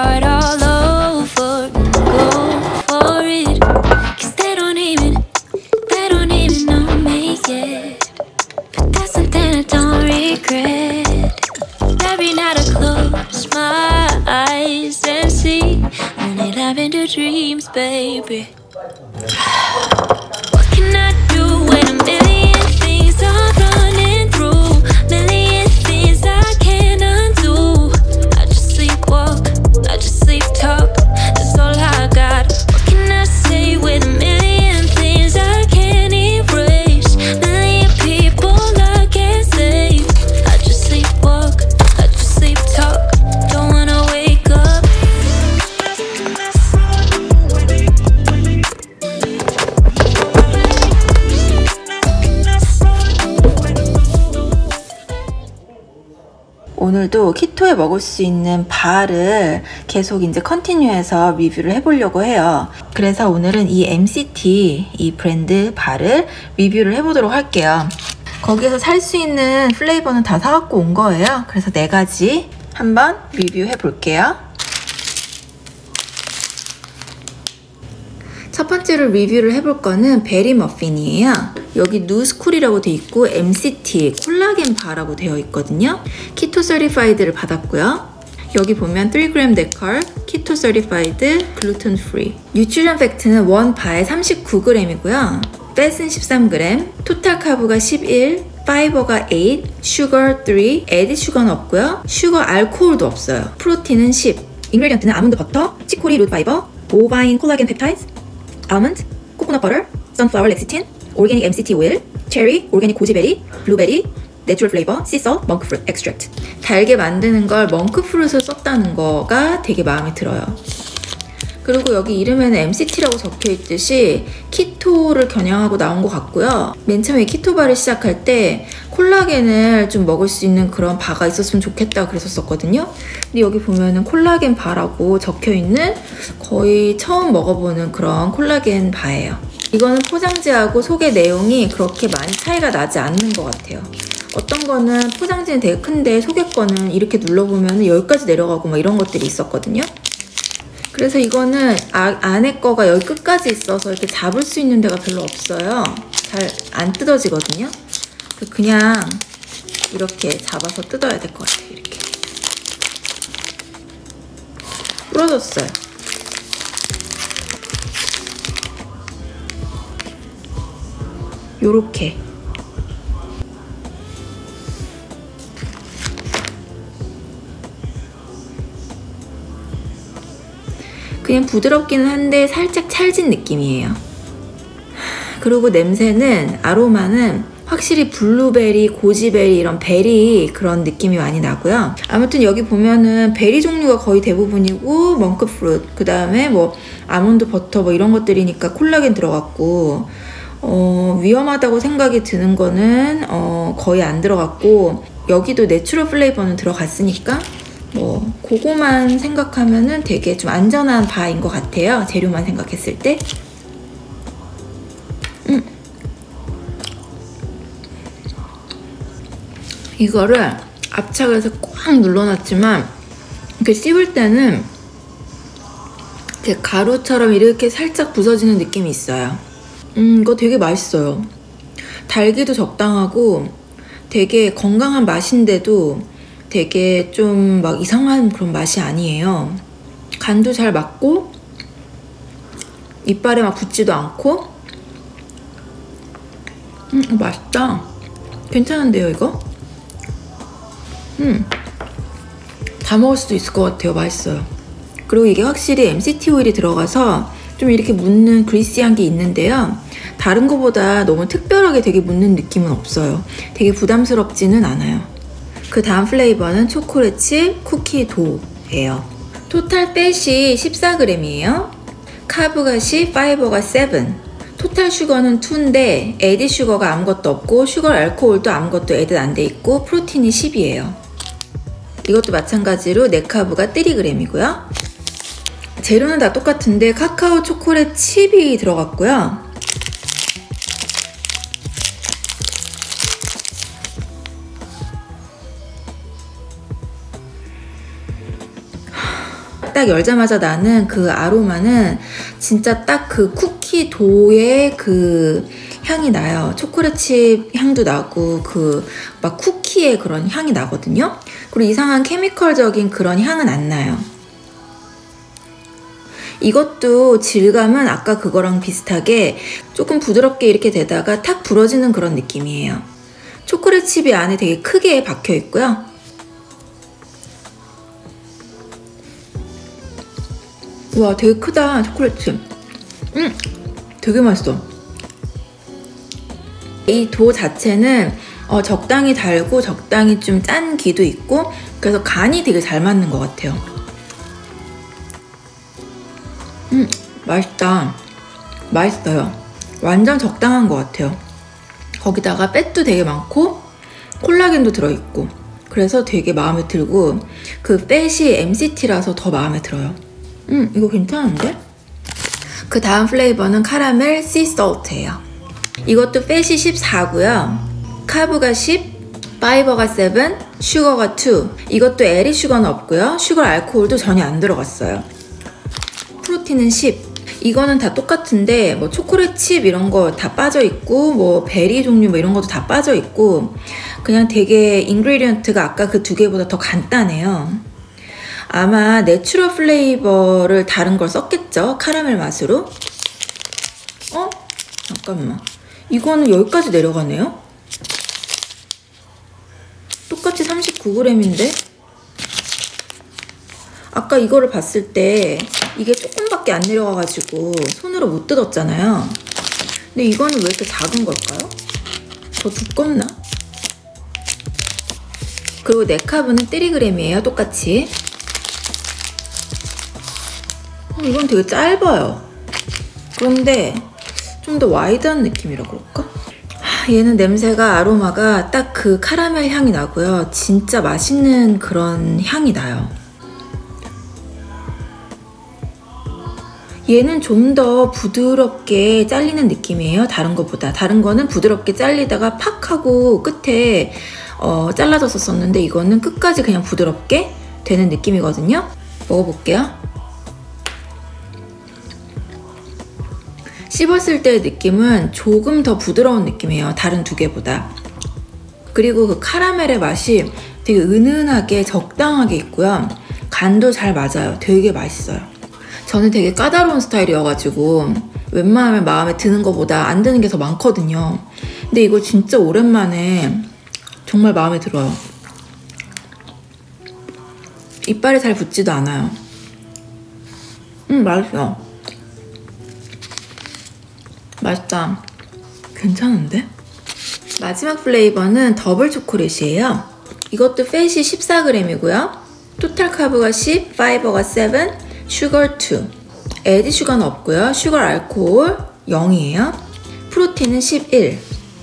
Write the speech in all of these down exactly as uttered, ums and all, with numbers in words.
start all over and go for it. Cause they don't even, they don't even know me yet. But that's something I don't regret. Every night I close my eyes and see only lavender dreams, baby. What can I do when a million things are running through? Million things I can't undo. I just sleepwalk, I just sleep talk. That's all I got. What can I say with a million things I can't erase? Million people I can't save. I just sleepwalk, I just sleep talk. Don't wanna wake up. 오늘도 키토에 먹을 수 있는 바를 계속 이제 컨티뉴해서 리뷰를 해보려고 해요. 그래서 오늘은 이 엠씨티 이 브랜드 바를 리뷰를 해보도록 할게요. 거기에서 살 수 있는 플레이버는 다 사갖고 온 거예요. 그래서 네 가지 한번 리뷰해 볼게요. 첫 번째로 리뷰를 해볼 거는 베리 머핀이에요. 여기 누스쿨이라고 되어 있고 엠씨티 콜라겐 바라고 되어 있거든요. 키토 서티파이드를 받았고요. 여기 보면 삼 그램 데칼, 키토 서티파이드, 글루텐 프리. 뉴트리션 팩트는 원 바에 삼십구 그램이고요. 팻은 십삼 그램, 토탈 카브가 십일, 파이버가 팔, 슈거 삼, 에디 슈거는 없고요. 슈거 알코올도 없어요. 프로틴은 십. 인그레디언트는 아몬드 버터, 치코리 루트 파이버, 보바인 콜라겐 펩타이드, 아몬드, 코코넛 버터, 선플라워 렉시틴, 오르게닉 엠씨티 오일, 체리, 오르게닉 고지베리, 블루베리, 내추럴 플레이버, 씨솔트, 멍크프루트 엑스트랙트. 달게 만드는 걸 멍크프루트를 썼다는 거가 되게 마음에 들어요. 그리고 여기 이름에는 엠씨티라고 적혀있듯이 키토를 겨냥하고 나온 것 같고요. 맨 처음에 키토바를 시작할 때 콜라겐을 좀 먹을 수 있는 그런 바가 있었으면 좋겠다 그랬었거든요. 근데 여기 보면은 콜라겐 바라고 적혀있는 거의 처음 먹어보는 그런 콜라겐 바예요. 이거는 포장지하고 속의 내용이 그렇게 많이 차이가 나지 않는 것 같아요. 어떤 거는 포장지는 되게 큰데 속의 거는 이렇게 눌러보면 여기까지 내려가고 막 이런 것들이 있었거든요. 그래서 이거는 아, 안에 거가 여기 끝까지 있어서 이렇게 잡을 수 있는 데가 별로 없어요. 잘 안 뜯어지거든요. 그냥 이렇게 잡아서 뜯어야 될 것 같아요. 이렇게 부러졌어요. 요렇게 그냥 부드럽기는 한데 살짝 찰진 느낌이에요. 그리고 냄새는, 아로마는 확실히 블루베리, 고지베리 이런 베리 그런 느낌이 많이 나고요. 아무튼 여기 보면은 베리 종류가 거의 대부분이고 멍크프루트, 그 다음에 뭐 아몬드 버터 뭐 이런 것들이니까 콜라겐 들어갔고 어, 위험하다고 생각이 드는 거는 어, 거의 안 들어갔고 여기도 내추럴 플레이버는 들어갔으니까 뭐 그거만 생각하면은 되게 좀 안전한 바인 것 같아요. 재료만 생각했을 때. 음. 이거를 압착해서 꽉 눌러놨지만 이렇게 씹을 때는 이렇게 가루처럼 이렇게 살짝 부서지는 느낌이 있어요. 음, 이거 되게 맛있어요. 달기도 적당하고 되게 건강한 맛인데도 되게 좀 막 이상한 그런 맛이 아니에요. 간도 잘 맞고 이빨에 막 붙지도 않고 음, 맛있다. 괜찮은데요, 이거? 음, 다 먹을 수도 있을 것 같아요. 맛있어요. 그리고 이게 확실히 엠씨티 오일이 들어가서 좀 이렇게 묻는 그리시한 게 있는데요. 다른 거보다 너무 특별하게 되게 묻는 느낌은 없어요. 되게 부담스럽지는 않아요. 그 다음 플레이버는 초콜릿 칩 쿠키 도예요. 토탈 팻이 십사 그램이에요. 카브가 십, 파이버가 칠. 토탈 슈거는 이인데 에디 슈거가 아무것도 없고 슈거 알코올도 아무것도 에드 안 돼 있고 프로틴이 십이에요. 이것도 마찬가지로 네카브가 삼 그램이고요. 재료는 다 똑같은데 카카오 초콜릿 칩이 들어갔고요. 딱 열자마자 나는 그 아로마는 진짜 딱 그 쿠키 도의 그 향이 나요. 초콜릿칩 향도 나고 그 막 쿠키의 그런 향이 나거든요. 그리고 이상한 케미컬적인 그런 향은 안 나요. 이것도 질감은 아까 그거랑 비슷하게 조금 부드럽게 이렇게 되다가 탁 부러지는 그런 느낌이에요. 초콜릿칩이 안에 되게 크게 박혀 있고요. 와, 되게 크다, 초콜릿칩. 음, 되게 맛있어. 이 도 자체는 어, 적당히 달고 적당히 좀 짠 기도 있고 그래서 간이 되게 잘 맞는 것 같아요. 음, 맛있다. 맛있어요. 완전 적당한 것 같아요. 거기다가 팻도 되게 많고 콜라겐도 들어있고 그래서 되게 마음에 들고 그 팻이 엠씨티라서 더 마음에 들어요. 음, 이거 괜찮은데? 그 다음 플레이버는 카라멜 씨솔트예요. 이것도 팻이 십사고요. 카브가 십, 파이버가 칠, 슈거가 이. 이것도 에리 슈거는 없고요. 슈거 알코올도 전혀 안 들어갔어요. 프로틴은 십. 이거는 다 똑같은데 뭐 초콜릿 칩 이런 거 다 빠져있고 뭐 베리 종류 뭐 이런 것도 다 빠져있고 그냥 되게 인그리디언트가 아까 그 두 개보다 더 간단해요. 아마 내추럴 플레이버를 다른 걸 썼겠죠? 카라멜 맛으로. 어? 잠깐만. 이거는 여기까지 내려가네요? 똑같이 삼십구 그램인데? 아까 이거를 봤을 때 이게 조금밖에 안 내려가가지고 손으로 못 뜯었잖아요. 근데 이거는 왜 이렇게 작은 걸까요? 더 두껍나? 그리고 네카브는 삼 그램이에요, 똑같이. 어, 이건 되게 짧아요. 그런데 좀 더 와이드한 느낌이라 그럴까? 하, 얘는 냄새가 아로마가 딱 그 카라멜 향이 나고요. 진짜 맛있는 그런 향이 나요. 얘는 좀 더 부드럽게 잘리는 느낌이에요. 다른 것보다. 다른 거는 부드럽게 잘리다가 팍 하고 끝에 어, 잘라졌었는데 이거는 끝까지 그냥 부드럽게 되는 느낌이거든요. 먹어볼게요. 씹었을 때의 느낌은 조금 더 부드러운 느낌이에요. 다른 두 개보다. 그리고 그 카라멜의 맛이 되게 은은하게 적당하게 있고요. 간도 잘 맞아요. 되게 맛있어요. 저는 되게 까다로운 스타일이어가지고 웬만하면 마음에 드는 것보다 안 드는 게 더 많거든요. 근데 이거 진짜 오랜만에 정말 마음에 들어요. 이빨에 잘 붙지도 않아요. 음, 맛있어. 맛있다. 괜찮은데? 마지막 플레이버는 더블 초콜릿이에요. 이것도 팻이 십사 그램이고요. 토탈 카브가 십, 파이버가 칠, 슈거 이. 에디 슈거는 없고요. 슈거 알코올 영이에요. 프로틴은 십일.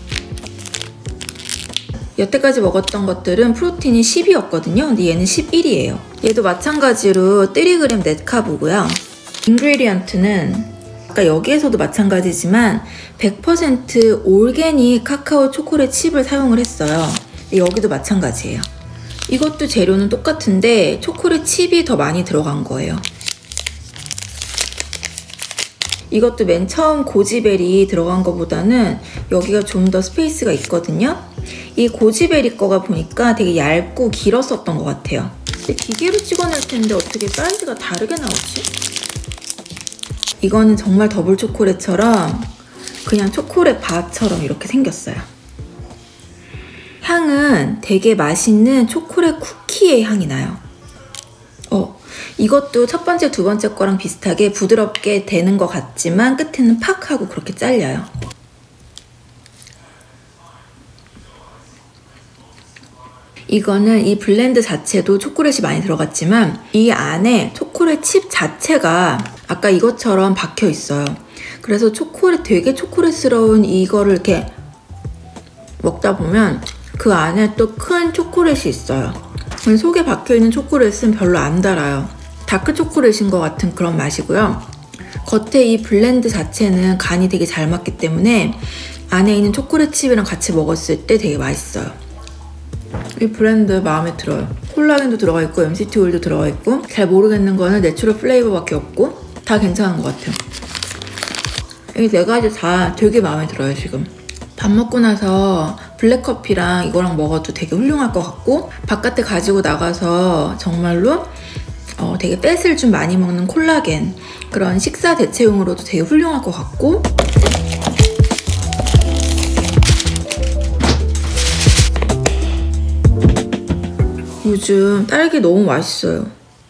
여태까지 먹었던 것들은 프로틴이 십이었거든요. 근데 얘는 십일이에요. 얘도 마찬가지로 삼 그램 넷카브고요. 인그리디언트는 아까 여기에서도 마찬가지지만 백 퍼센트 올게닉 카카오 초콜릿 칩을 사용을 했어요. 여기도 마찬가지예요. 이것도 재료는 똑같은데 초콜릿 칩이 더 많이 들어간 거예요. 이것도 맨 처음 고지베리 들어간 것보다는 여기가 좀 더 스페이스가 있거든요. 이 고지베리 거가 보니까 되게 얇고 길었었던 것 같아요. 근데 기계로 찍어낼 텐데 어떻게 사이즈가 다르게 나오지? 이거는 정말 더블 초콜릿처럼 그냥 초콜릿 바처럼 이렇게 생겼어요. 향은 되게 맛있는 초콜릿 쿠키의 향이 나요. 어, 이것도 첫 번째, 두 번째 거랑 비슷하게 부드럽게 되는 것 같지만 끝에는 팍 하고 그렇게 잘려요. 이거는 이 블렌드 자체도 초콜릿이 많이 들어갔지만 이 안에 초콜릿 칩 자체가 아까 이것처럼 박혀 있어요. 그래서 초콜릿 되게 초콜릿스러운 이거를 이렇게 먹다 보면 그 안에 또 큰 초콜릿이 있어요. 속에 박혀있는 초콜릿은 별로 안 달아요. 다크 초콜릿인 것 같은 그런 맛이고요. 겉에 이 블렌드 자체는 간이 되게 잘 맞기 때문에 안에 있는 초콜릿 칩이랑 같이 먹었을 때 되게 맛있어요. 이 브랜드 마음에 들어요. 콜라겐도 들어가 있고 엠씨티 오일도 들어가 있고 잘 모르겠는 거는 내추럴 플레이버밖에 없고 다 괜찮은 것 같아요. 이 네 가지 다 되게 마음에 들어요. 지금 밥 먹고 나서 블랙커피랑 이거랑 먹어도 되게 훌륭할 것 같고 바깥에 가지고 나가서 정말로 어, 되게 팻을 좀 많이 먹는 콜라겐 그런 식사 대체용으로도 되게 훌륭할 것 같고 요즘 딸기 너무 맛있어요.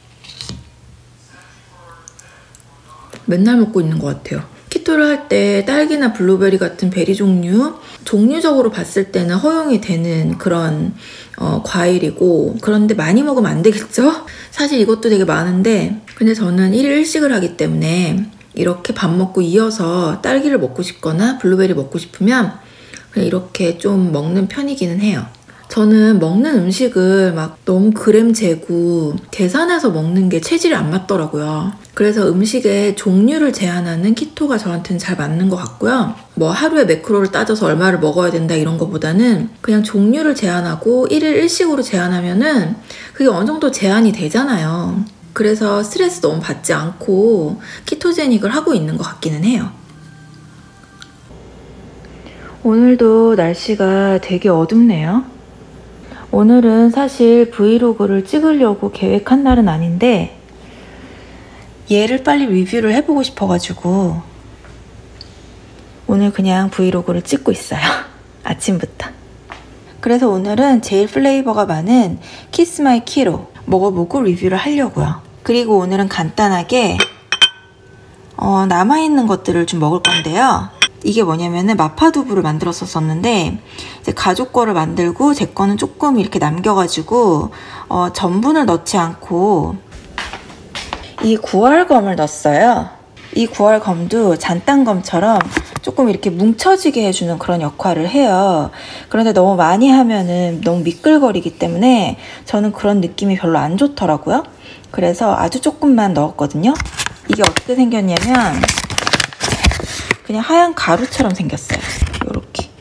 맨날 먹고 있는 것 같아요. 키토를 할 때 딸기나 블루베리 같은 베리 종류 종류적으로 봤을 때는 허용이 되는 그런 어, 과일이고 그런데 많이 먹으면 안 되겠죠? 사실 이것도 되게 많은데 근데 저는 일일 일식을 하기 때문에 이렇게 밥 먹고 이어서 딸기를 먹고 싶거나 블루베리 먹고 싶으면 그냥 이렇게 좀 먹는 편이기는 해요. 저는 먹는 음식을 막 너무 그램 재고 계산해서 먹는 게 체질이 안 맞더라고요. 그래서 음식의 종류를 제한하는 키토가 저한테는 잘 맞는 것 같고요. 뭐 하루에 매크로를 따져서 얼마를 먹어야 된다 이런 것보다는 그냥 종류를 제한하고 일일 일식으로 제한하면은 그게 어느 정도 제한이 되잖아요. 그래서 스트레스 너무 받지 않고 키토제닉을 하고 있는 것 같기는 해요. 오늘도 날씨가 되게 어둡네요. 오늘은 사실 브이로그를 찍으려고 계획한 날은 아닌데 얘를 빨리 리뷰를 해보고 싶어가지고 오늘 그냥 브이로그를 찍고 있어요. 아침부터. 그래서 오늘은 제일 플레이버가 많은 키스 마이 키로 먹어보고 리뷰를 하려고요. 그리고 오늘은 간단하게 어, 남아있는 것들을 좀 먹을 건데요. 이게 뭐냐면은 마파두부를 만들었었는데 이제 가족 거를 만들고 제 거는 조금 이렇게 남겨가지고 어, 전분을 넣지 않고 이 구얼검을 넣었어요. 이 구얼검도 잔땅검처럼 조금 이렇게 뭉쳐지게 해주는 그런 역할을 해요. 그런데 너무 많이 하면은 너무 미끌거리기 때문에 저는 그런 느낌이 별로 안 좋더라고요. 그래서 아주 조금만 넣었거든요. 이게 어떻게 생겼냐면 그냥 하얀 가루처럼 생겼어요. 이렇게.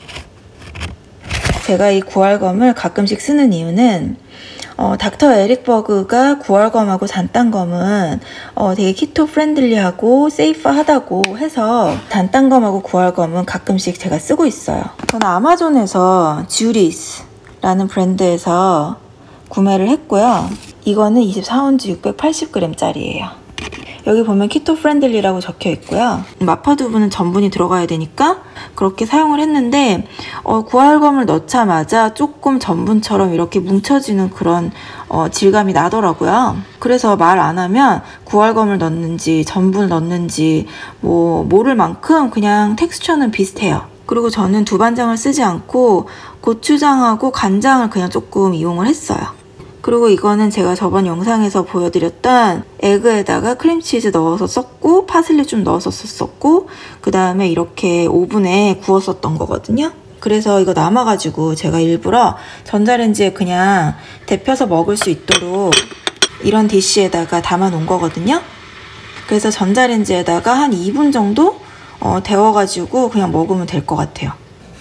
제가 이 구얼검을 가끔씩 쓰는 이유는 어, 닥터 에릭 버그가 구얼검하고 잔땅검은 어, 되게 키토 프렌들리하고 세이프하다고 해서 잔땅검하고 구얼검은 가끔씩 제가 쓰고 있어요. 저는 아마존에서 듀리스라는 브랜드에서 구매를 했고요. 이거는 이십사 온즈 육백팔십 그램짜리예요. 여기 보면 키토 프렌들리라고 적혀 있고요. 마파두부는 전분이 들어가야 되니까 그렇게 사용을 했는데 어, 구얼검을 넣자마자 조금 전분처럼 이렇게 뭉쳐지는 그런 어, 질감이 나더라고요. 그래서 말 안 하면 구얼검을 넣는지 전분을 넣는지 뭐 모를 만큼 그냥 텍스처는 비슷해요. 그리고 저는 두반장을 쓰지 않고 고추장하고 간장을 그냥 조금 이용을 했어요. 그리고 이거는 제가 저번 영상에서 보여드렸던 에그에다가 크림치즈 넣어서 썼고 파슬리 좀 넣어서 썼고 그 다음에 이렇게 오븐에 구웠었던 거거든요. 그래서 이거 남아가지고 제가 일부러 전자레인지에 그냥 데펴서 먹을 수 있도록 이런 디시에다가 담아 놓은 거거든요. 그래서 전자레인지에다가 한 이 분 정도 어, 데워가지고 그냥 먹으면 될 것 같아요.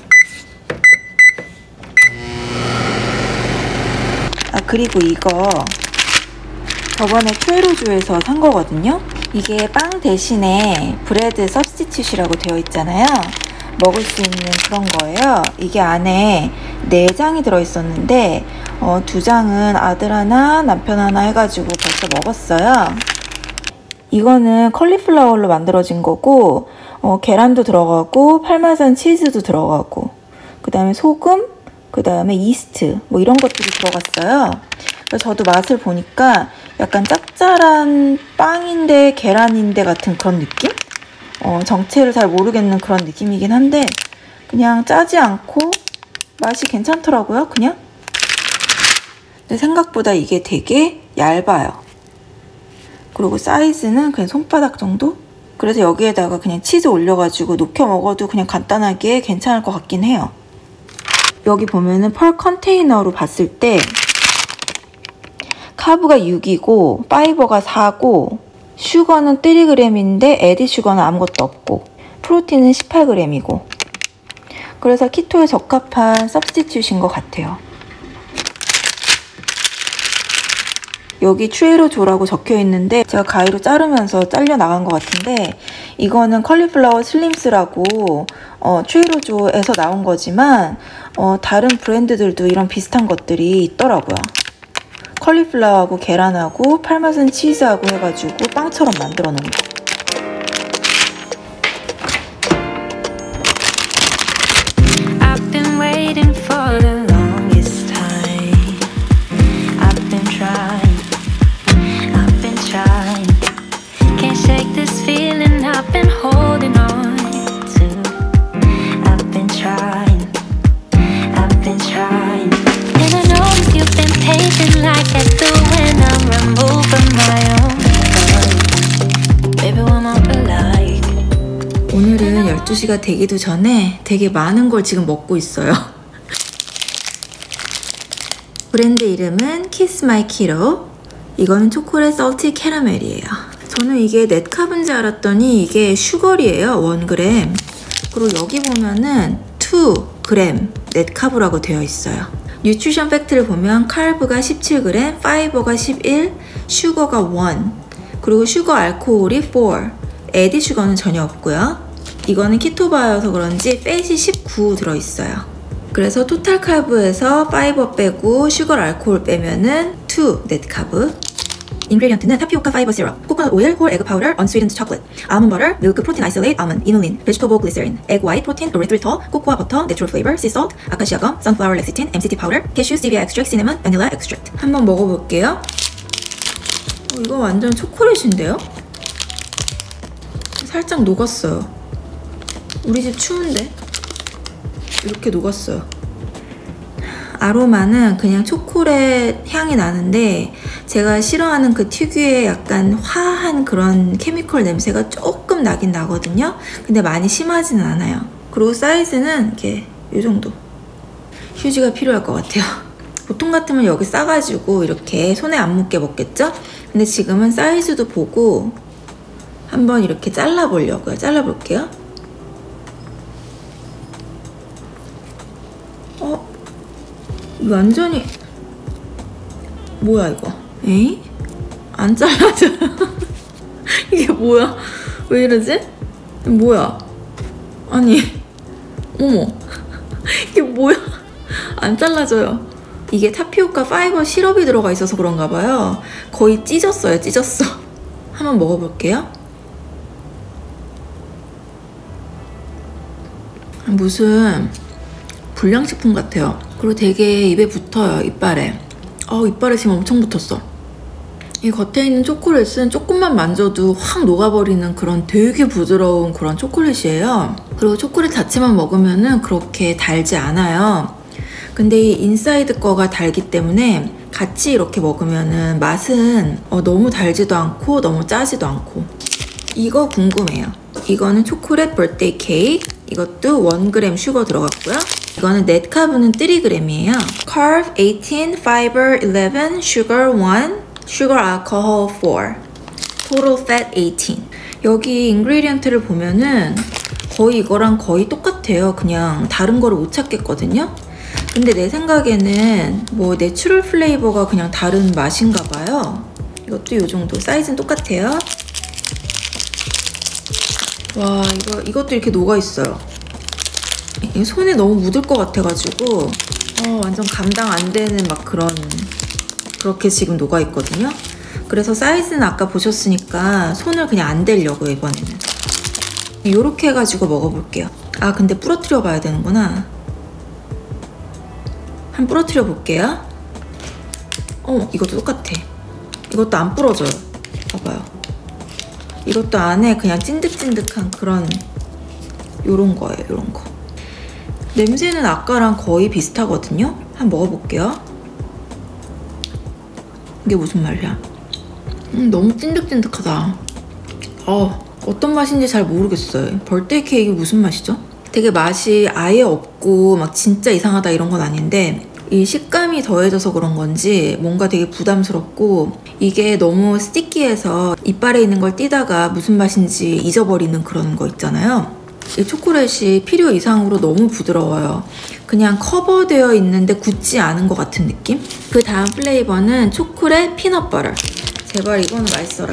아 그리고 이거 저번에 큐에로주에서 산 거거든요. 이게 빵 대신에 브레드 서브스티튜트라고 되어 있잖아요. 먹을 수 있는 그런 거예요. 이게 안에 네 장이 들어있었는데 어, 두 장은 아들 하나 남편 하나 해가지고 벌써 먹었어요. 이거는 컬리플라워로 만들어진 거고 어, 계란도 들어가고 파마산 치즈도 들어가고 그 다음에 소금, 그 다음에 이스트 뭐 이런 것들이 들어갔어요. 그래서 저도 맛을 보니까 약간 짭짤한 빵인데 계란인데 같은 그런 느낌? 어, 정체를 잘 모르겠는 그런 느낌이긴 한데 그냥 짜지 않고 맛이 괜찮더라고요. 그냥. 근데 생각보다 이게 되게 얇아요. 그리고 사이즈는 그냥 손바닥 정도? 그래서 여기에다가 그냥 치즈 올려가지고 녹여 먹어도 그냥 간단하게 괜찮을 것 같긴 해요. 여기 보면은 펄 컨테이너로 봤을 때 카브가 육이고 파이버가 사고 슈거는 삼 그램인데 에디 슈거는 아무것도 없고 프로틴은 십팔 그램이고 그래서 키토에 적합한 서브스티튜트인 것 같아요. 여기 추에로조라고 적혀 있는데 제가 가위로 자르면서 잘려 나간 것 같은데 이거는 컬리플라워 슬림스라고 어, 추에로조에서 나온 거지만 어, 다른 브랜드들도 이런 비슷한 것들이 있더라고요. 컬리플라워하고 계란하고 파마산 치즈하고 해가지고 빵처럼 만들어 놓은 거. I've been waiting for the longest time. I've been trying, I've been trying. Can't shake this feeling I've been holding on to. I've been trying, I've been trying. And I know you've been patient like I do when I'm removing my own. Baby, one more like. 오늘은 열두 시가 되기도 전에 되게 많은 걸 지금 먹고 있어요. 브랜드 이름은 Kiss My Kiddo. 이거는 초콜릿 salty 캐러멜이에요. 저는 이게 넷캅인 줄 알았더니 이게 슈거리예요. 원 그램. 그리고 여기 보면은 투 그램 넷캅이라고 되어 있어요. 뉴트리션 팩트를 보면 칼브가 십칠 그램, 파이버가 십일, 슈거가 일, 그리고 슈거 알코올이 사, 에디 슈거는 전혀 없고요. 이거는 키토바여서 그런지 팻이 십구 들어있어요. 그래서 토탈 칼브에서 파이버 빼고 슈거 알코올 빼면은 투 넷캅. 인그레디언트는 타피오카 파이버 시럽, 코코넛 오일, 홀 에그 파우더, unsweetened chocolate, almond butter, milk protein isolate, almond, inulin, vegetable glycerin, egg white protein, erythritol, cocoa butter, natural flavor, sea salt, acacia gum, sunflower lecithin, 엠씨티 powder, cashew, stevia extract, cinnamon, vanilla extract. 한번 먹어볼게요. 어, 이거 완전 초콜릿인데요? 살짝 녹았어요. 우리 집 추운데? 이렇게 녹았어요. 아로마는 그냥 초콜릿 향이 나는데 제가 싫어하는 그 특유의 약간 화한 그런 케미컬 냄새가 조금 나긴 나거든요. 근데 많이 심하지는 않아요. 그리고 사이즈는 이렇게 이 정도. 휴지가 필요할 것 같아요. 보통 같으면 여기 싸가지고 이렇게 손에 안 묻게 먹겠죠? 근데 지금은 사이즈도 보고 한번 이렇게 잘라보려고요. 잘라볼게요. 어? 완전히 뭐야 이거? 에이? 안 잘라져요. 이게 뭐야? 왜 이러지? 뭐야? 아니 어머 이게 뭐야? 안 잘라져요. 이게 타피오카 파이버 시럽이 들어가 있어서 그런가 봐요. 거의 찢었어요. 찢었어. 한번 먹어볼게요. 무슨 불량식품 같아요. 그리고 되게 입에 붙어요. 이빨에. 어, 이빨에 지금 엄청 붙었어. 이 겉에 있는 초콜릿은 조금만 만져도 확 녹아버리는 그런 되게 부드러운 그런 초콜릿이에요. 그리고 초콜릿 자체만 먹으면은 그렇게 달지 않아요. 근데 이 인사이드 거가 달기 때문에 같이 이렇게 먹으면은 맛은 어, 너무 달지도 않고 너무 짜지도 않고. 이거 궁금해요. 이거는 초콜릿 birthday 케이크. 이것도 일 그램 슈거 들어갔고요. 이거는 넷캅은 삼 그램이에요. Carb eighteen, fiber eleven, sugar one, sugar alcohol four, total fat eighteen. 여기 인그리디언트를 보면은 거의 이거랑 거의 똑같아요. 그냥 다른 거를 못 찾겠거든요. 근데 내 생각에는 뭐 내추럴 플레이버가 그냥 다른 맛인가 봐요. 이것도 이 정도. 사이즈는 똑같아요. 와, 이거, 이것도 이렇게 녹아있어요. 손에 너무 묻을 것 같아가지고 어, 완전 감당 안 되는 막 그런 그렇게 지금 녹아있거든요. 그래서 사이즈는 아까 보셨으니까 손을 그냥 안 대려고요. 이번에는 이렇게 해가지고 먹어볼게요. 아, 근데 부러뜨려 봐야 되는구나. 한번 부러뜨려 볼게요. 어, 이것도 똑같아. 이것도 안 부러져요. 봐봐요. 이것도 안에 그냥 찐득찐득한 그런 요런 거예요. 요런 거. 냄새는 아까랑 거의 비슷하거든요. 한번 먹어볼게요. 이게 무슨 말이야? 음, 너무 찐득찐득하다. 어, 어떤 맛인지 잘 모르겠어요. 벌떼 케이크 무슨 맛이죠? 되게 맛이 아예 없고 막 진짜 이상하다 이런 건 아닌데 이 식감이 더해져서 그런 건지 뭔가 되게 부담스럽고 이게 너무 스티키해서 이빨에 있는 걸 띄다가 무슨 맛인지 잊어버리는 그런 거 있잖아요. 이 초콜릿이 필요 이상으로 너무 부드러워요. 그냥 커버되어 있는데 굳지 않은 것 같은 느낌? 그 다음 플레이버는 초콜릿 피넛버터. 제발 이거는 맛있어라.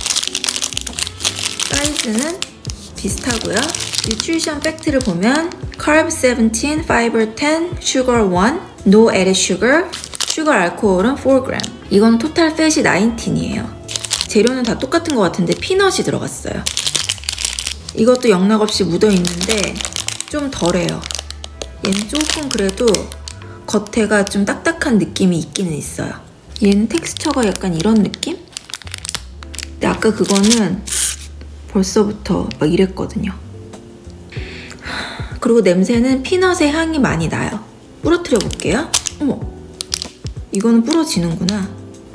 사이즈는 비슷하고요. 뉴트리션 팩트를 보면 Carb seventeen, Fiber ten, Sugar one, No added sugar, 슈거 알코올은 사 그램. 이건 토탈 팻이 십구이에요. 재료는 다 똑같은 것 같은데 피넛이 들어갔어요. 이것도 영락없이 묻어있는데 좀 덜해요. 얘는 조금 그래도 겉에가 좀 딱딱한 느낌이 있기는 있어요. 얘는 텍스처가 약간 이런 느낌? 근데 아까 그거는 벌써부터 막 이랬거든요. 그리고 냄새는 피넛의 향이 많이 나요. 부러뜨려 볼게요. 어머, 이거는 부러지는구나.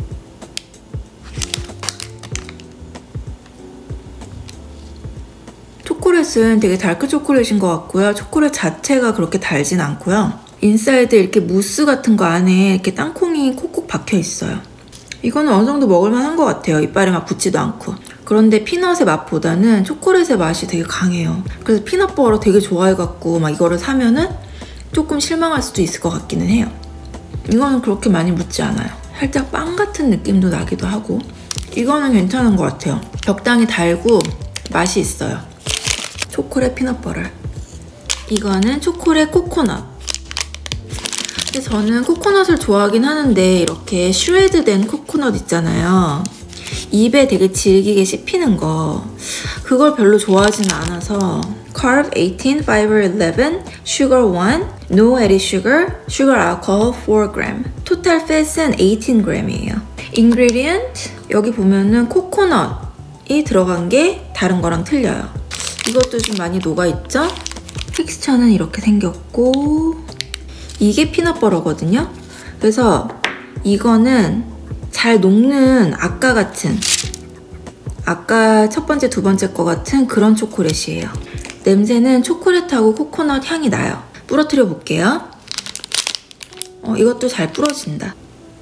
초콜릿은 되게 달크 초콜릿인 것 같고요. 초콜릿 자체가 그렇게 달진 않고요. 인사이드에 이렇게 무스 같은 거 안에 이렇게 땅콩이 콕콕 박혀 있어요. 이거는 어느 정도 먹을만 한 것 같아요. 이빨에 막 붙지도 않고. 그런데 피넛의 맛보다는 초콜릿의 맛이 되게 강해요. 그래서 피넛버터 되게 좋아해갖고 막 이거를 사면은 조금 실망할 수도 있을 것 같기는 해요. 이거는 그렇게 많이 묻지 않아요. 살짝 빵 같은 느낌도 나기도 하고. 이거는 괜찮은 것 같아요. 적당히 달고 맛이 있어요. 초콜릿 피넛버터. 이거는 초콜릿 코코넛. 근데 저는 코코넛을 좋아하긴 하는데 이렇게 슈레드된 코코넛 있잖아요. 입에 되게 질기게 씹히는 거, 그걸 별로 좋아하지는 않아서 Carb eighteen, Fiber eleven, Sugar one, No added sugar, Sugar alcohol 사 그램. Total fat은 십팔 그램이에요. Ingredient 여기 보면은 코코넛이 들어간 게 다른 거랑 틀려요. 이것도 좀 많이 녹아있죠? 텍스처는 이렇게 생겼고 이게 피넛버터거든요. 그래서 이거는 잘 녹는 아까 같은 아까 첫 번째, 두 번째 거 같은 그런 초콜릿이에요. 냄새는 초콜릿하고 코코넛 향이 나요. 부러뜨려 볼게요. 어, 이것도 잘 부러진다.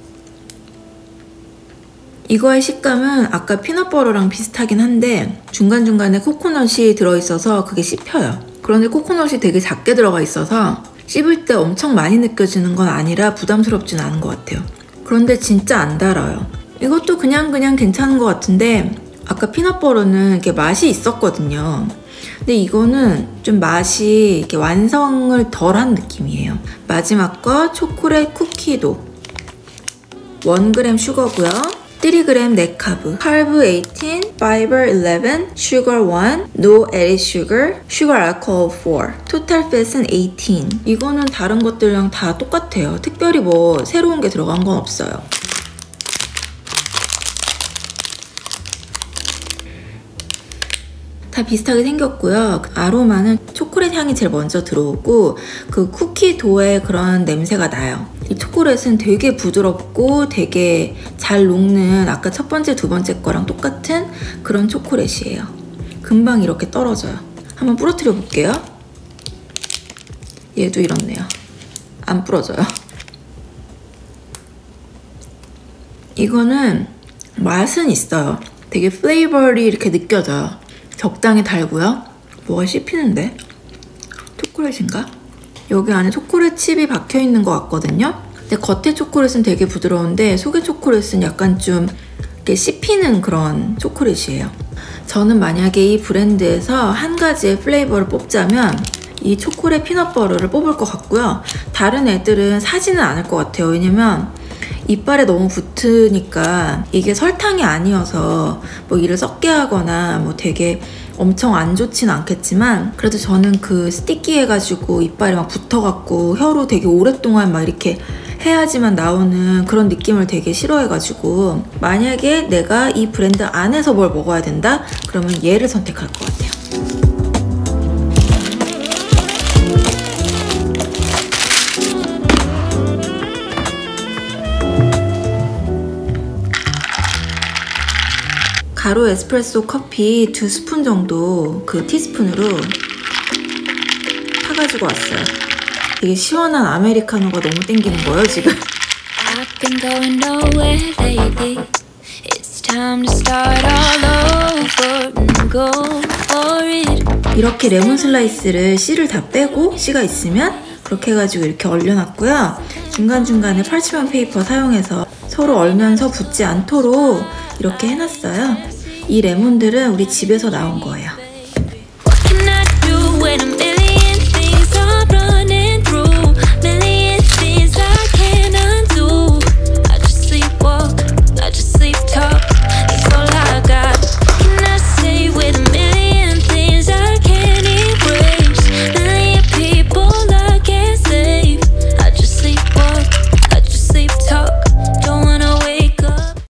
이거의 식감은 아까 피넛버터랑 비슷하긴 한데 중간중간에 코코넛이 들어있어서 그게 씹혀요. 그런데 코코넛이 되게 작게 들어가 있어서 씹을 때 엄청 많이 느껴지는 건 아니라 부담스럽진 않은 것 같아요. 그런데 진짜 안 달아요. 이것도 그냥 그냥 괜찮은 것 같은데 아까 피넛버터는 이렇게 맛이 있었거든요. 근데 이거는 좀 맛이 이렇게 완성을 덜한 느낌이에요. 마지막 거 초콜릿 쿠키도 일 그램 슈거고요. 삼 그램 넷카브. Carb eighteen, Fiber eleven, Sugar one, No added sugar, Sugar alcohol 사. Total fat은 십팔. 이거는 다른 것들이랑 다 똑같아요. 특별히 뭐 새로운 게 들어간 건 없어요. 다 비슷하게 생겼고요. 아로마는 초콜릿 향이 제일 먼저 들어오고 그 쿠키 도의 그런 냄새가 나요. 이 초콜릿은 되게 부드럽고 되게 잘 녹는 아까 첫 번째, 두 번째 거랑 똑같은 그런 초콜릿이에요. 금방 이렇게 떨어져요. 한번 부러뜨려 볼게요. 얘도 이렇네요. 안 부러져요. 이거는 맛은 있어요. 되게 플레이버리 이렇게 느껴져요. 적당히 달고요. 뭐가 씹히는데? 초콜릿인가? 여기 안에 초콜릿 칩이 박혀있는 것 같거든요. 근데 겉에 초콜릿은 되게 부드러운데 속의 초콜릿은 약간 좀 이렇게 씹히는 그런 초콜릿이에요. 저는 만약에 이 브랜드에서 한 가지의 플레이버를 뽑자면 이 초콜릿 피넛버터를 뽑을 것 같고요. 다른 애들은 사지는 않을 것 같아요. 왜냐면 이빨에 너무 붙으니까 이게 설탕이 아니어서 뭐 이를 썩게 하거나 뭐 되게 엄청 안 좋진 않겠지만 그래도 저는 그 스티키해가지고 이빨에 막 붙어갖고 혀로 되게 오랫동안 막 이렇게 해야지만 나오는 그런 느낌을 되게 싫어해가지고 만약에 내가 이 브랜드 안에서 뭘 먹어야 된다? 그러면 얘를 선택할 것 같아요. 가루 에스프레소 커피 두 스푼 정도 그 티스푼으로 타가지고 왔어요. 되게 시원한 아메리카노가 너무 땡기는 거예요, 지금. I've been going nowhere lately. It's time to start all over and go for it. 이렇게 레몬 슬라이스를 씨를 다 빼고 씨가 있으면 그렇게 해가지고 이렇게 얼려놨고요. 중간중간에 parchment 페이퍼 사용해서 서로 얼면서 붙지 않도록 이렇게 해놨어요. 이 레몬들은 우리 집에서 나온 거예요.